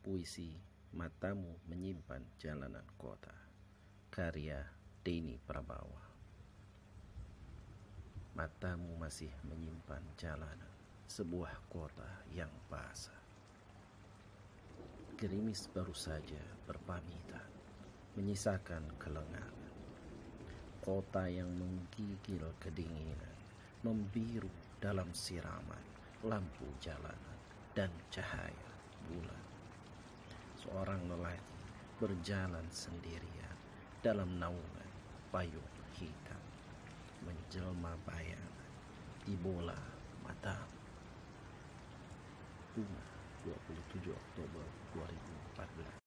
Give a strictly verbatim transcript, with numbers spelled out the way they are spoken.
Puisi Matamu Menyimpan Jalanan Kota, karya Denny Prabawa. Matamu masih menyimpan jalanan sebuah kota yang basah. Gerimis baru saja berpamitan, menyisakan kelengahan. Kota yang menggigil kedinginan, membiru dalam siraman lampu jalanan dan cahaya bulan. Seorang lelaki berjalan sendirian dalam naungan payung hitam, menjelma bayangan di bola matamu. Bunga, dua puluh tujuh Oktober dua ribu empat belas.